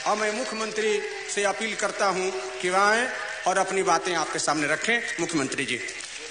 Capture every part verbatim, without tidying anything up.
और मैं मुख्यमंत्री से अपील करता हूं कि वह आए और अपनी बातें आपके सामने रखें। मुख्यमंत्री जी।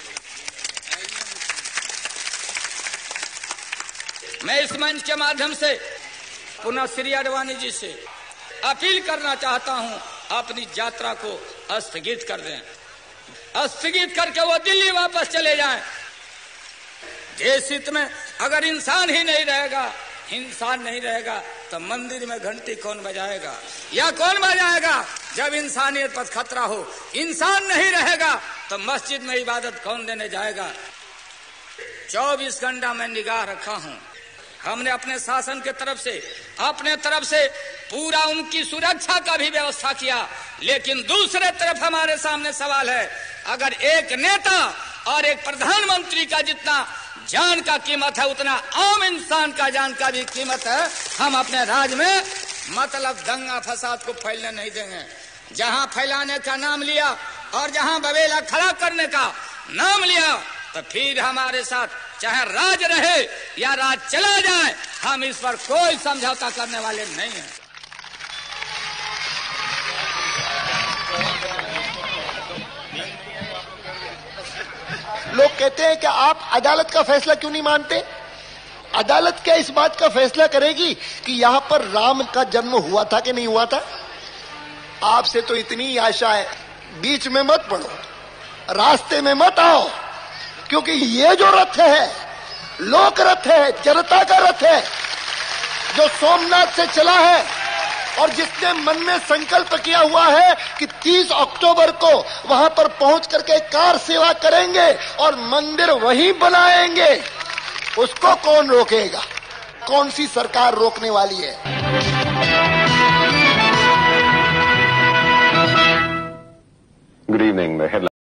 मैं इस मंच के माध्यम से पुनः श्री आडवाणी जी से अपील करना चाहता हूं, अपनी यात्रा को स्थगित कर दें, स्थगित करके वो दिल्ली वापस चले जाएं। देश हित में अगर इंसान ही नहीं रहेगा, इंसान नहीं रहेगा, तो मंदिर में घंटी कौन बजाएगा या कौन बजाएगा? जब इंसानियत पर खतरा हो, इंसान नहीं रहेगा तो मस्जिद में इबादत कौन देने जाएगा? चौबीस घंटा मैं निगाह रखा हूं। हमने अपने शासन के तरफ से अपने तरफ से पूरा उनकी सुरक्षा का भी व्यवस्था किया, लेकिन दूसरे तरफ हमारे सामने सवाल है, अगर एक नेता और एक प्रधानमंत्री का जितना जान का कीमत है उतना आम इंसान का जान का भी कीमत है, हम अपने राज्य में मतलब दंगा फसाद को फैलने नहीं देंगे। जहां फैलाने का नाम लिया और जहां बवेला खड़ा करने का नाम लिया, तो फिर हमारे साथ चाहे राज रहे या राज चला जाए, हम इस पर कोई समझौता करने वाले नहीं हैं। लोग कहते हैं कि आप अदालत का फैसला क्यों नहीं मानते? अदालत क्या इस बात का फैसला करेगी कि यहां पर राम का जन्म हुआ था कि नहीं हुआ था? आपसे तो इतनी आशा है, बीच में मत पड़ो, रास्ते में मत आओ, क्योंकि ये जो रथ है लोक रथ है, जनता का रथ है, जो सोमनाथ से चला है और जिसने मन में संकल्प किया हुआ है कि तीस अक्टूबर को वहां पर पहुंच करके कार सेवा करेंगे और मंदिर वहीं बनाएंगे, उसको कौन रोकेगा? कौन सी सरकार रोकने वाली है? Good evening.